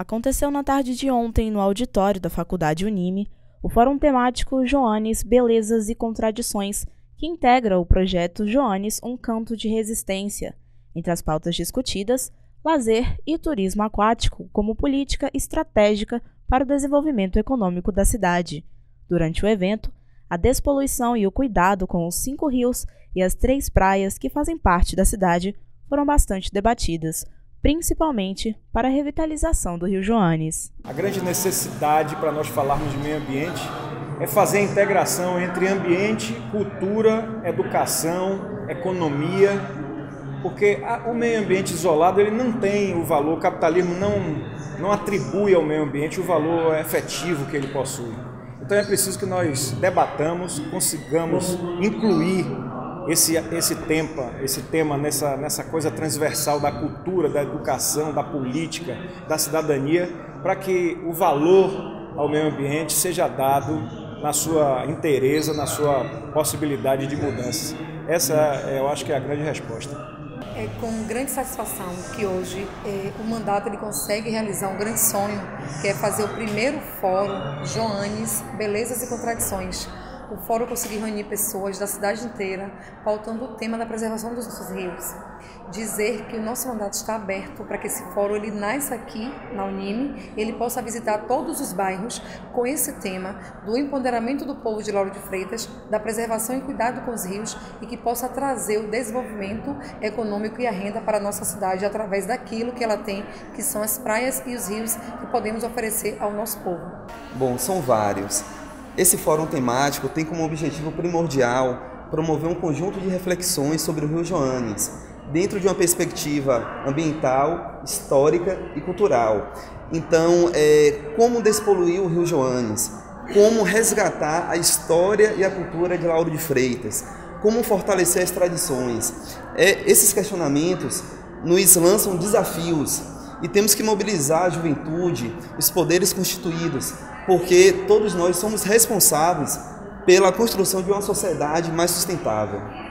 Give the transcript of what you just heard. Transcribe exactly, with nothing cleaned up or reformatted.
Aconteceu na tarde de ontem, no auditório da Faculdade Unime, o Fórum Temático Joanes, Belezas e Contradições, que integra o projeto Joanes, um canto de resistência. Entre as pautas discutidas, lazer e turismo aquático como política estratégica para o desenvolvimento econômico da cidade. Durante o evento, a despoluição e o cuidado com os cinco rios e as três praias que fazem parte da cidade foram bastante debatidas, principalmente para a revitalização do Rio Joanes. A grande necessidade para nós falarmos de meio ambiente é fazer a integração entre ambiente, cultura, educação, economia, porque o meio ambiente isolado ele não tem o valor, o capitalismo não, não atribui ao meio ambiente o valor efetivo que ele possui. Então é preciso que nós debatamos, consigamos incluir esse, esse, tema, esse tema nessa, nessa coisa transversal da cultura, da educação, da política, da cidadania, para que o valor ao meio ambiente seja dado na sua inteireza, na sua possibilidade de mudança. Essa, eu acho que é a grande resposta. É com grande satisfação que hoje é, o mandato ele consegue realizar um grande sonho, que é fazer o primeiro fórum Joanes, Belezas e Contradições. O fórum conseguiu reunir pessoas da cidade inteira, pautando o tema da preservação dos nossos rios. Dizer que o nosso mandato está aberto para que esse fórum ele nasça aqui na Unime, ele possa visitar todos os bairros com esse tema do empoderamento do povo de Lauro de Freitas, da preservação e cuidado com os rios e que possa trazer o desenvolvimento econômico e a renda para a nossa cidade através daquilo que ela tem, que são as praias e os rios que podemos oferecer ao nosso povo. Bom, são vários. Esse fórum temático tem como objetivo primordial promover um conjunto de reflexões sobre o Rio Joanes, dentro de uma perspectiva ambiental, histórica e cultural. Então, é, como despoluir o Rio Joanes, como resgatar a história e a cultura de Lauro de Freitas, como fortalecer as tradições. É, esses questionamentos nos lançam desafios e temos que mobilizar a juventude, os poderes constituídos, porque todos nós somos responsáveis pela construção de uma sociedade mais sustentável.